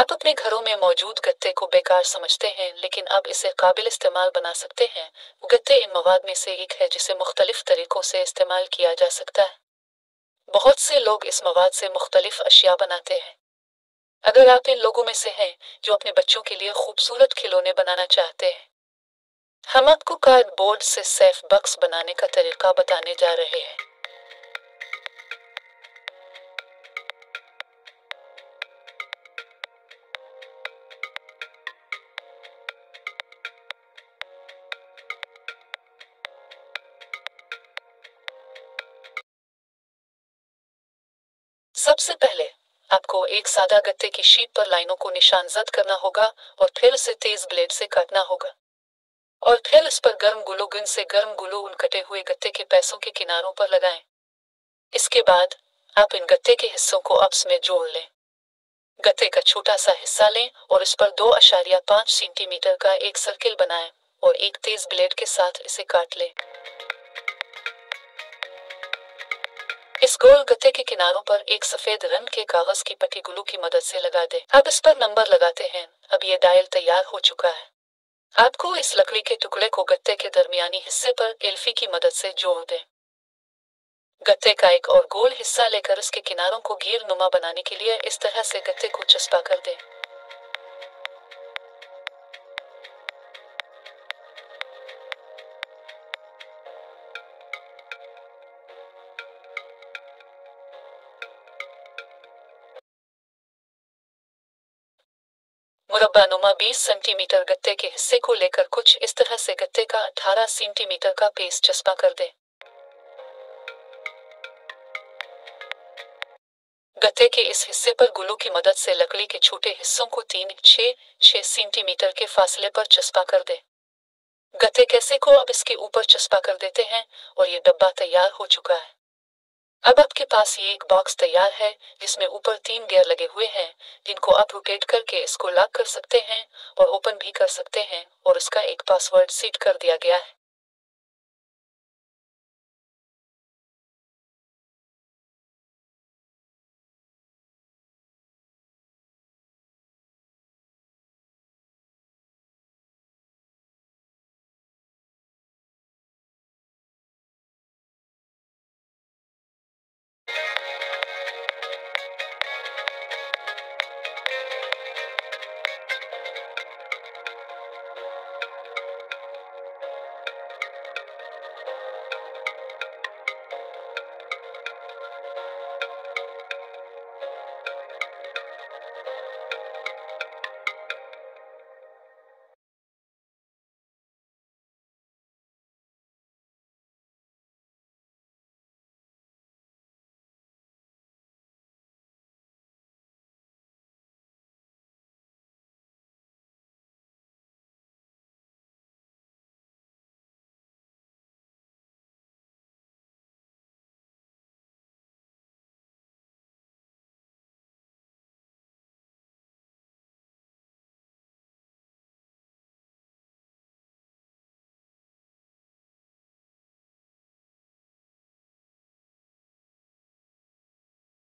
आप अपने घरों में मौजूद गत्ते को बेकार समझते हैं, लेकिन अब इसे काबिल इस्तेमाल बना सकते हैं। गत्ते इन मवाद में से एक है जिसे मुख्तलिफ तरीकों से इस्तेमाल किया जा सकता है। बहुत से लोग इस मवाद से मुख्तलिफ अशिया बनाते हैं। अगर आप इन लोगों में से हैं जो अपने बच्चों के लिए खूबसूरत खिलौने बनाना चाहते हैं, हम आपको कार्डबोर्ड से सेफ बॉक्स बनाने का तरीका बताने जा रहे हैं। सबसे पहले आपको एक सादा गत्ते की शीट पर लाइनों को निशानजद करना होगा और फिर उसे तेज ब्लेड से काटना होगा। और फिर इस पर गर्म ग्लू गन से गर्म ग्लू उन कटे हुए गत्ते के पैसों के किनारों पर लगाएं। इसके बाद आप इन गत्ते के हिस्सों को आपस में जोड़ लें। गत्ते का छोटा सा हिस्सा लें और इस पर 2.5 सेंटीमीटर का एक सर्किल बनाएं और एक तेज ब्लेड के साथ इसे काट लें। इस गोल गत्ते के किनारों पर एक सफेद रंग के कागज की पट्टी ग्लू की मदद से लगा दें। अब इस पर नंबर लगाते हैं। अब ये डायल तैयार हो चुका है। आपको इस लकड़ी के टुकड़े को गत्ते के दरमियानी हिस्से पर एल्फी की मदद से जोड़ दें। गत्ते का एक और गोल हिस्सा लेकर इसके किनारों को घेर नुमा बनाने के लिए इस तरह से गत्ते को चस्पा कर दें। मुरब्बानुमा 20 सेंटीमीटर गत्ते के हिस्से को लेकर कुछ इस तरह से गत्ते का 18 सेंटीमीटर का पेस चस्पा कर दें। गत्ते के इस हिस्से पर ग्लू की मदद से लकड़ी के छोटे हिस्सों को 3-6 सेंटीमीटर के फासले पर चस्पा कर दें। गत्ते कैसे को अब इसके ऊपर चस्पा कर देते हैं और ये डब्बा तैयार हो चुका है। अब आपके पास ये एक बॉक्स तैयार है जिसमें ऊपर 3 गियर लगे हुए हैं, जिनको आप रोटेट करके इसको लॉक कर सकते हैं और ओपन भी कर सकते हैं, और इसका एक पासवर्ड सेट कर दिया गया है।